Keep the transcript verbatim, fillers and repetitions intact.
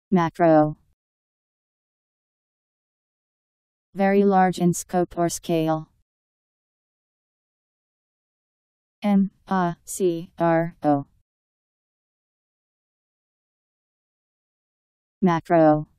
Macro. Very large in scope or scale. M A C R O. Macro.